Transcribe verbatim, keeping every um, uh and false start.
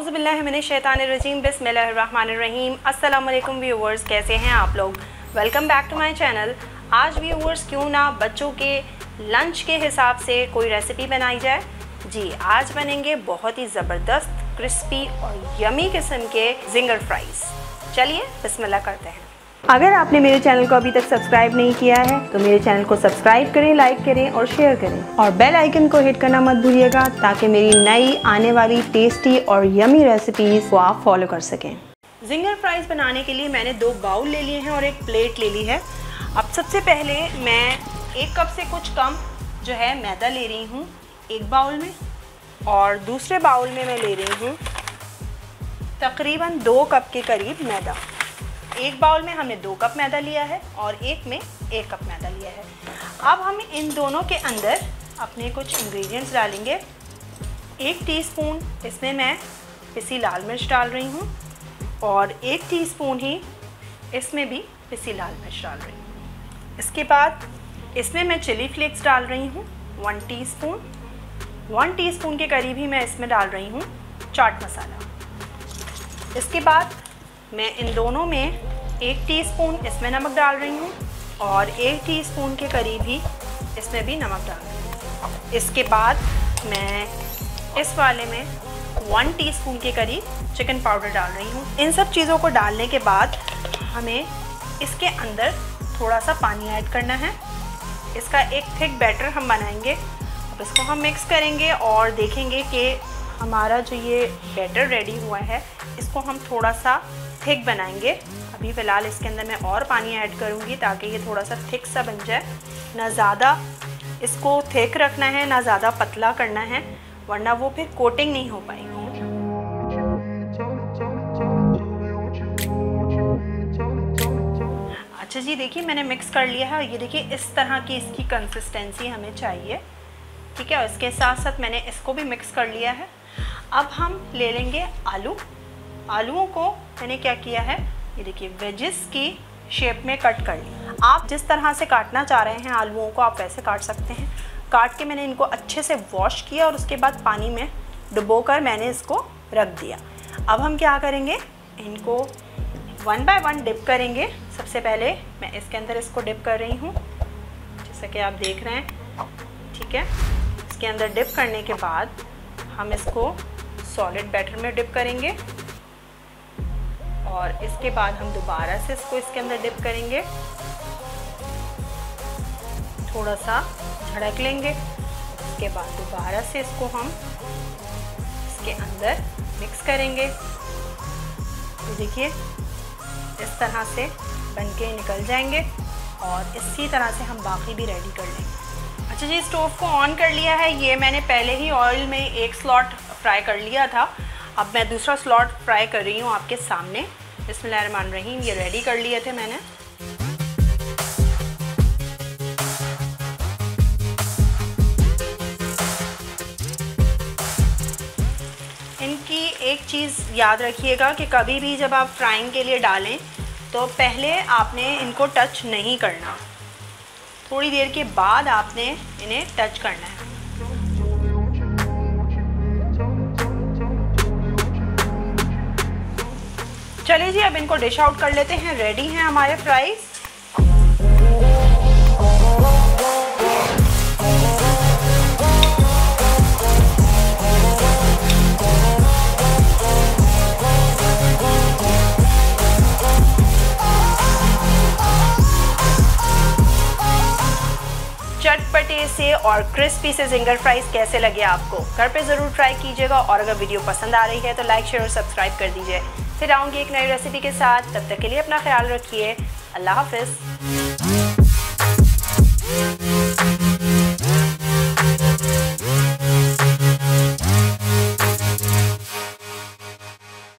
औज़ुबिल्लाहिमिनश्शैतानिर्रजीम बिस्मिल्लाहिर्रहमानिर्रहीम। अस्सलाम वालेकुम व्यूअर्स, कैसे हैं आप लोग। Welcome back to my channel. आज व्यूअर्स क्यों ना बच्चों के लंच के हिसाब से कोई रेसिपी बनाई जाए। जी, आज बनेंगे बहुत ही ज़बरदस्त क्रिस्पी और यमी किस्म के जिंगर फ्राइज़। चलिए बिस्मिल्लाह करते हैं। अगर आपने मेरे चैनल को अभी तक सब्सक्राइब नहीं किया है तो मेरे चैनल को सब्सक्राइब करें, लाइक करें और शेयर करें और बेल आइकन को हिट करना मत भूलिएगा ताकि मेरी नई आने वाली टेस्टी और यमी रेसिपीज़ को आप फॉलो कर सकें। जिंगर फ्राइज़ बनाने के लिए मैंने दो बाउल ले लिए हैं और एक प्लेट ले ली है। अब सबसे पहले मैं एक कप से कुछ कम जो है मैदा ले रही हूँ एक बाउल में, और दूसरे बाउल में मैं ले रही हूँ तकरीबन दो कप के करीब मैदा। एक बाउल में हमने दो कप मैदा लिया है और एक में एक कप मैदा लिया है। अब हम इन दोनों के अंदर अपने कुछ इंग्रेडिएंट्स डालेंगे। एक टीस्पून इसमें मैं पिसी लाल मिर्च डाल रही हूँ और एक टीस्पून ही इसमें भी पिसी लाल मिर्च डाल रही हूँ। इसके बाद इसमें मैं चिली फ्लेक्स डाल रही हूँ वन टीस्पून। वन टीस्पून के करीब ही मैं इसमें डाल रही हूँ चाट मसाला। इसके बाद मैं इन दोनों में एक टीस्पून इसमें नमक डाल रही हूँ और एक टीस्पून के करीब ही इसमें भी नमक डाल रही हूँ। इसके बाद मैं इस वाले में वन टीस्पून के करीब चिकन पाउडर डाल रही हूँ। इन सब चीज़ों को डालने के बाद हमें इसके अंदर थोड़ा सा पानी ऐड करना है। इसका एक थिक बैटर हम बनाएंगे। अब इसको हम मिक्स करेंगे और देखेंगे कि हमारा जो ये बैटर रेडी हुआ है इसको हम थोड़ा सा थिक बनाएंगे। अभी फ़िलहाल इसके अंदर मैं और पानी ऐड करूँगी ताकि ये थोड़ा सा थिक सा बन जाए। ना ज़्यादा इसको थिक रखना है ना ज़्यादा पतला करना है, वरना वो फिर कोटिंग नहीं हो पाएगी। अच्छा जी, देखिए मैंने मिक्स कर लिया है। ये देखिए इस तरह की इसकी कंसिस्टेंसी हमें चाहिए, ठीक है। इसके साथ साथ मैंने इसको भी मिक्स कर लिया है। अब हम ले लेंगे आलू। आलूओं को मैंने क्या किया है, ये देखिए वेजिस की शेप में कट कर लिया। आप जिस तरह से काटना चाह रहे हैं आलूओं को आप वैसे काट सकते हैं। काट के मैंने इनको अच्छे से वॉश किया और उसके बाद पानी में डुबोकर मैंने इसको रख दिया। अब हम क्या करेंगे, इनको वन बाय वन डिप करेंगे। सबसे पहले मैं इसके अंदर इसको डिप कर रही हूँ, जैसा कि आप देख रहे हैं, ठीक है। इसके अंदर डिप करने के बाद हम इसको सॉलिड बैटर में डिप करेंगे और इसके बाद हम दोबारा से इसको इसके अंदर डिप करेंगे, थोड़ा सा झड़क लेंगे। इसके बाद दोबारा से इसको हम इसके अंदर मिक्स करेंगे। तो देखिए इस तरह से बन के निकल जाएंगे और इसी तरह से हम बाकी भी रेडी कर लेंगे। अच्छा जी, स्टोव को ऑन कर लिया है। ये मैंने पहले ही ऑयल में एक स्लॉट फ्राई कर लिया था। अब मैं दूसरा स्लॉट फ्राई कर रही हूँ आपके सामने। बिस्मिल्लाहिर्रहमानिर्रहीम। ये रेडी कर लिए थे मैंने। इनकी एक चीज़ याद रखिएगा कि कभी भी जब आप फ्राइंग के लिए डालें तो पहले आपने इनको टच नहीं करना, थोड़ी देर के बाद आपने इन्हें टच करना है। चलिए जी, अब इनको डिश आउट कर लेते हैं। रेडी हैं हमारे फ्राइज़। चटपटे से और क्रिस्पी से जिंगर फ्राइज़ कैसे लगे आपको, घर पे ज़रूर ट्राई कीजिएगा। और अगर वीडियो पसंद आ रही है तो लाइक, शेयर और सब्सक्राइब कर दीजिए। फिर आऊँगी एक नई रेसिपी के साथ। तब तक के लिए अपना ख्याल रखिए। अल्लाह हाफ़िज़।